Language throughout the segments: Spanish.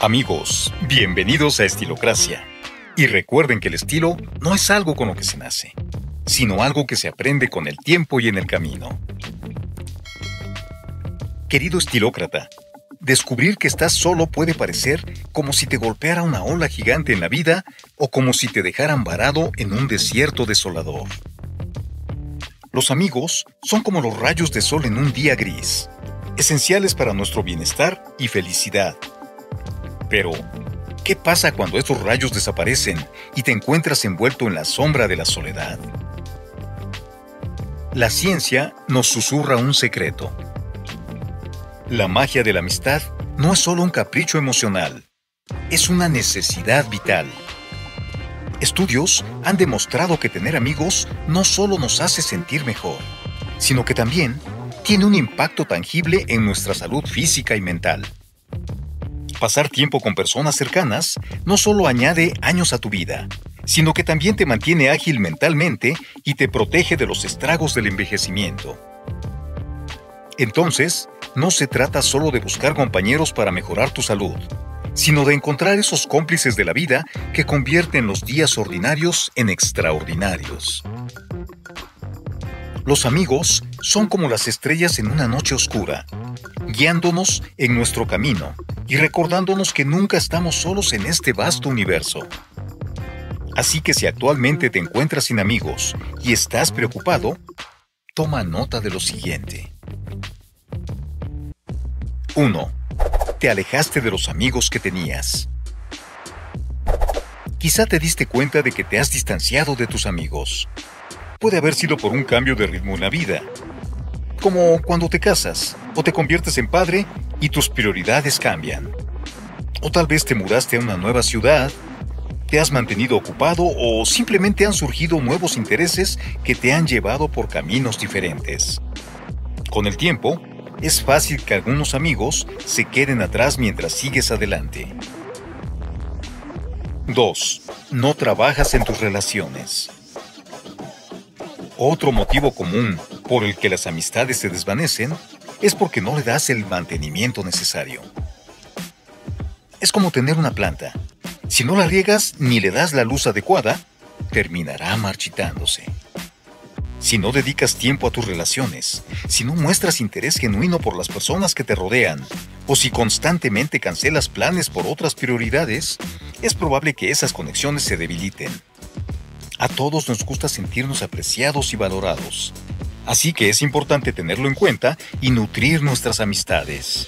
Amigos, bienvenidos a Estilocracia. Y recuerden que el estilo no es algo con lo que se nace, sino algo que se aprende con el tiempo y en el camino. Querido estilócrata, descubrir que estás solo puede parecer como si te golpeara una ola gigante en la vida o como si te dejaran varado en un desierto desolador. Los amigos son como los rayos de sol en un día gris, esenciales para nuestro bienestar y felicidad. Pero, ¿qué pasa cuando estos rayos desaparecen y te encuentras envuelto en la sombra de la soledad? La ciencia nos susurra un secreto. La magia de la amistad no es solo un capricho emocional, es una necesidad vital. Estudios han demostrado que tener amigos no solo nos hace sentir mejor, sino que también tiene un impacto tangible en nuestra salud física y mental. Pasar tiempo con personas cercanas no solo añade años a tu vida, sino que también te mantiene ágil mentalmente y te protege de los estragos del envejecimiento. Entonces, no se trata solo de buscar compañeros para mejorar tu salud, sino de encontrar esos cómplices de la vida que convierten los días ordinarios en extraordinarios. Los amigos son como las estrellas en una noche oscura, guiándonos en nuestro camino y recordándonos que nunca estamos solos en este vasto universo. Así que si actualmente te encuentras sin amigos y estás preocupado, toma nota de lo siguiente. 1. Te alejaste de los amigos que tenías. Quizá te diste cuenta de que te has distanciado de tus amigos. Puede haber sido por un cambio de ritmo en la vida, como cuando te casas o te conviertes en padre y tus prioridades cambian. O tal vez te mudaste a una nueva ciudad, te has mantenido ocupado o simplemente han surgido nuevos intereses que te han llevado por caminos diferentes. Con el tiempo, es fácil que algunos amigos se queden atrás mientras sigues adelante. 2. No trabajas en tus relaciones. Otro motivo común por el que las amistades se desvanecen es porque no le das el mantenimiento necesario. Es como tener una planta. Si no la riegas ni le das la luz adecuada, terminará marchitándose. Si no dedicas tiempo a tus relaciones, si no muestras interés genuino por las personas que te rodean, o si constantemente cancelas planes por otras prioridades, es probable que esas conexiones se debiliten. A todos nos gusta sentirnos apreciados y valorados, así que es importante tenerlo en cuenta y nutrir nuestras amistades.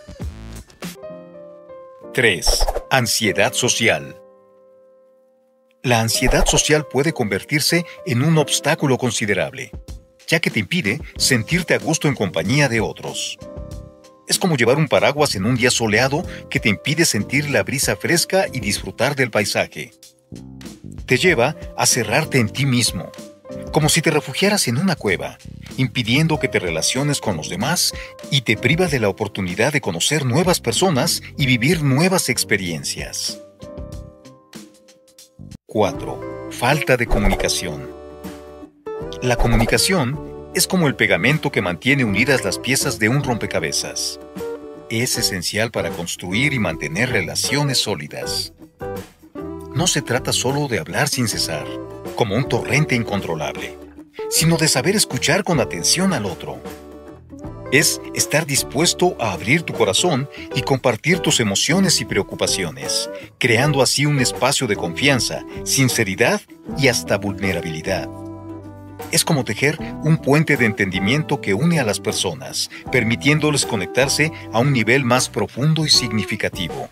3. Ansiedad social. La ansiedad social puede convertirse en un obstáculo considerable, ya que te impide sentirte a gusto en compañía de otros. Es como llevar un paraguas en un día soleado que te impide sentir la brisa fresca y disfrutar del paisaje. Te lleva a cerrarte en ti mismo, como si te refugiaras en una cueva, impidiendo que te relaciones con los demás y te priva de la oportunidad de conocer nuevas personas y vivir nuevas experiencias. 4. Falta de comunicación. La comunicación es como el pegamento que mantiene unidas las piezas de un rompecabezas. Es esencial para construir y mantener relaciones sólidas. No se trata solo de hablar sin cesar, como un torrente incontrolable, sino de saber escuchar con atención al otro. Es estar dispuesto a abrir tu corazón y compartir tus emociones y preocupaciones, creando así un espacio de confianza, sinceridad y hasta vulnerabilidad. Es como tejer un puente de entendimiento que une a las personas, permitiéndoles conectarse a un nivel más profundo y significativo.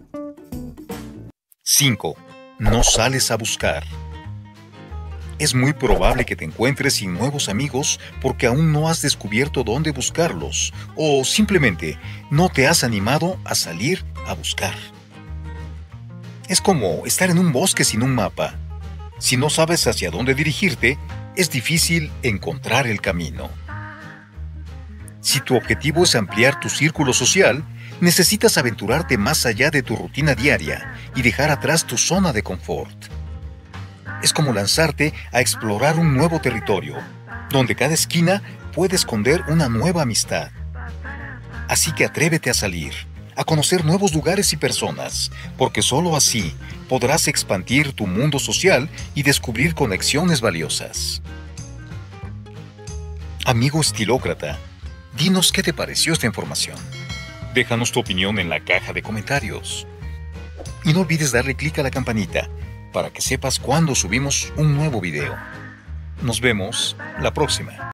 5. No sales a buscar. Es muy probable que te encuentres sin nuevos amigos porque aún no has descubierto dónde buscarlos o simplemente no te has animado a salir a buscar. Es como estar en un bosque sin un mapa. Si no sabes hacia dónde dirigirte, es difícil encontrar el camino. Si tu objetivo es ampliar tu círculo social, necesitas aventurarte más allá de tu rutina diaria y dejar atrás tu zona de confort. Es como lanzarte a explorar un nuevo territorio, donde cada esquina puede esconder una nueva amistad. Así que atrévete a salir, a conocer nuevos lugares y personas, porque solo así podrás expandir tu mundo social y descubrir conexiones valiosas. Amigo estilócrata, dinos qué te pareció esta información. Déjanos tu opinión en la caja de comentarios. Y no olvides darle clic a la campanita para que sepas cuando subimos un nuevo video. Nos vemos la próxima.